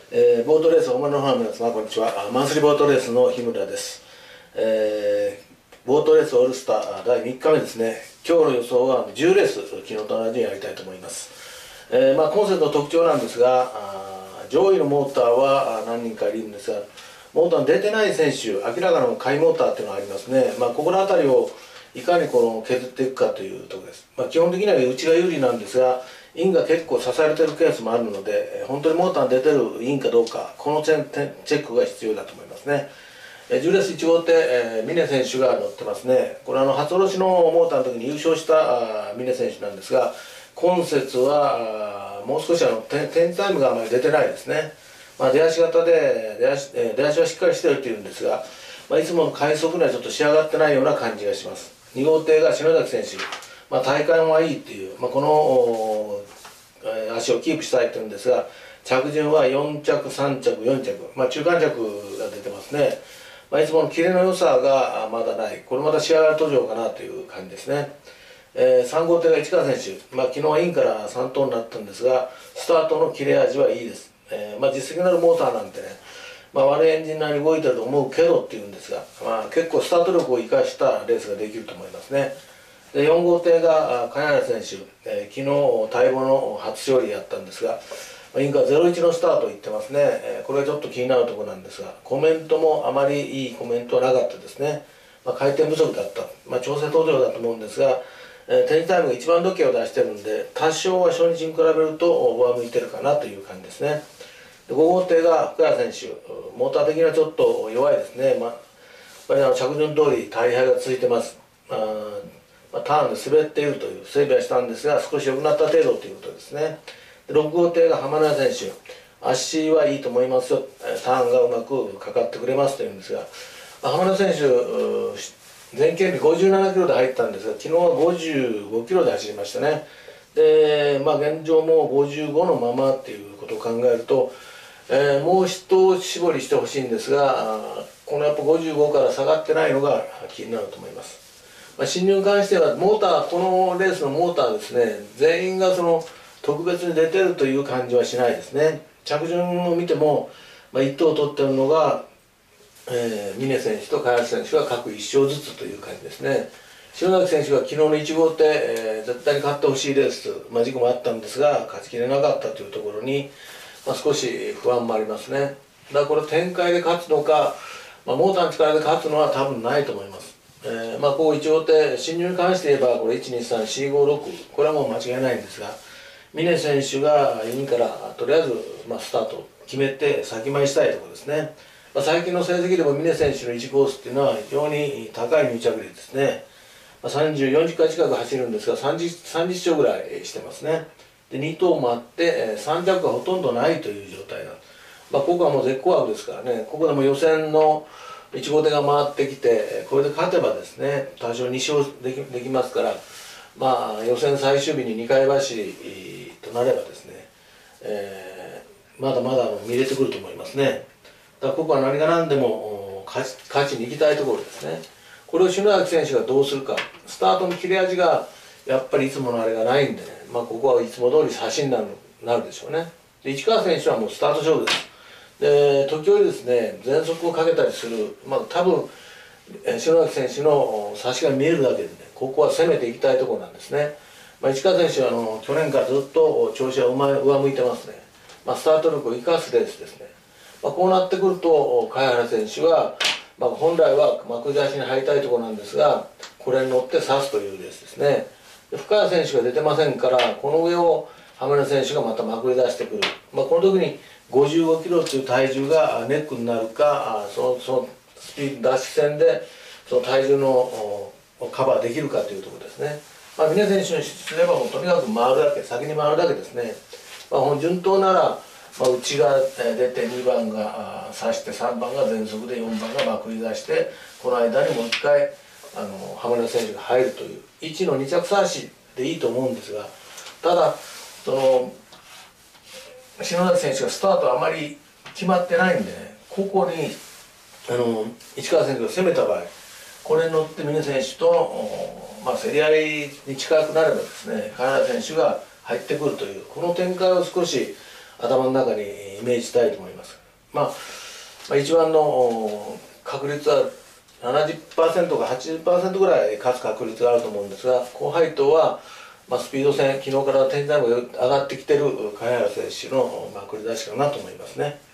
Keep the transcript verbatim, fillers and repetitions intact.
えー、ボートレース、お前のファンの皆様、こんにちは。マンスリーボートレースの日村です。えー、ボートレースオールスターだいみっかめですね。今日の予想はじゅうレース、昨日と同じにやりたいと思います。えーまあ、今節の特徴なんですが、上位のモーターは何人かいるんですが、モーターの出てない選手、明らかな下位モーターっていうのがありますね。まあ、ここの辺りをいかにこの削っていくかというところです。まあ、基本的には内が有利なんですが、インが結構支えてるケースもあるので、本当にモーターに出てるインかどうか、このチェックが必要だと思いますね。じゅうレースいち号艇、えー、峰選手が乗ってますね。これはあの初下ろしのモーターの時に優勝した峰選手なんですが、今節はもう少しあのテンタイムがあまり出てないですね。まあ、出足型で出足、えー、出足はしっかりしてるっていうんですが、まあ、いつもの快速にはちょっと仕上がってないような感じがします。に号艇が篠崎選手、まあ、体幹はいいっていう、まあ、この足をキープしたいというんですが、着順はよん着、さん着、よん着、まあ、中間着が出てますね。まあ、いつものキレの良さがまだない、これまた仕上がり途上かなという感じですね。えー、さん号艇が市川選手、まあ、昨日はインからさん等になったんですが、スタートの切れ味はいいです。えーまあ、実績のあるモーターなんてね、まあ、悪いエンジンなりに動いてると思うけどっていうんですが、まあ、結構スタート力を生かしたレースができると思いますね。でよん号艇が金原選手、えー、昨日待望の初勝利やったんですが、インカゼロいちのスタートいってますね。えー、これはちょっと気になるところなんですが、コメントもあまりいいコメントはなかったですね。まあ、回転不足だった、まあ、調整途上だと思うんですが、えー、展示タイムが一番時計を出してるんで、多少は初日に比べると上向いてるかなという感じですね。でご号艇が福谷選手、モーター的にはちょっと弱いですね。まあ、やっぱりあの着順通り大敗が続いてます。あまあ、ターンで滑っているという整備はしたんですが、少し良くなった程度ということですね。でろく号艇が浜田選手、足はいいと思いますよ、ターンがうまくかかってくれますというんですが、まあ、浜田選手、前傾日ごじゅうななキロで入ったんですが、昨日はごじゅうごキロで走りましたね。で、まあ、現状もごじゅうごのままっていうことを考えると、えー、もう一絞りしてほしいんですが、このやっぱごじゅうごから下がってないのが気になると思います。まあ、進入に関してはモーター、このレースのモーターですね、全員がその特別に出てるという感じはしないですね。着順を見ても、まあ、いっ等を取ってるのが、えー、峰選手と茅原選手が各いっ勝ずつという感じですね。篠崎選手が昨日のいち号艇、えー、絶対に勝ってほしいレース、まあ、事故もあったんですが勝ちきれなかったというところに、まあ、少し不安もありますね。だからこれ展開で勝つのか、まあ、モーターの力で勝つのは多分ないと思います。えー、まあこういち号艇、進入に関して言えばこれいちにさんよんごろく、これはもう間違いないんですが、峰選手がインからとりあえず、まあ、スタートを決めて先回りしたいところですね。まあ、最近の成績でも峰選手のいちコースっていうのは非常に高い入着率ですね。まあ、さんじゅう、よんじゅっかい近く走るんですがさんじゅう、さんじゅっ勝ぐらいしてますね。でに等もあってさん着がほとんどないという状態なんです。まあ、ここはもう絶好枠ですからね、ここでも予選のいち号艇が回ってきて、これで勝てばですね、多少に勝でき、できますから、まあ、予選最終日ににかい走りとなればですね、えー、まだまだ見れてくると思いますね。だからここは何が何でも勝ち、勝ちに行きたいところですね。これを篠崎選手がどうするか、スタートの切れ味がやっぱりいつものあれがないんでね、まあ、ここはいつも通り差しになる、なるでしょうね。で市川選手はもうスタート勝負です。で時折ですね、全速をかけたりする、まあ、多分篠崎選手の差しが見えるだけでね、ここは攻めていきたいところなんですね。まあ、市川選手はあの去年からずっと調子は上向いてますね。まあ、スタート力を生かすレースですね。まあ、こうなってくると茅原選手は、まあ、本来は幕差しに入りたいところなんですが、これに乗って刺すというレースですね。で深谷選手が出てませんから、この上を浜田選手がまたまくり出してくる、まあ、この時にごじゅうごキロという体重がネックになるか、そのそのスピード脱出戦でその体重のカバーできるかというところですね。まあ、峰選手にすればもうとにかく回るだけ、先に回るだけですね。まあ、順当なら、まあ、内が出てにばんが刺してさんばんが全速でよんばんがまくり出して、この間にもう一回あの浜田選手が入るといういちのに着差しでいいと思うんですが、ただその篠崎選手がスタートあまり決まってないんでね、ここにあの市川選手が攻めた場合、これに乗って峰選手と、まあ、競り合いに近くなればですね、金原選手が入ってくるというこの展開を少し頭の中にイメージしたいと思います。 まあ、まあ、一番の確率はななじゅっパーセントかはちじゅっパーセントぐらい勝つ確率があると思うんですが、高配当は、まあ、スピード戦、昨日から天才も上がってきてる茅原選手の、まあ、繰り出しかなと思いますね。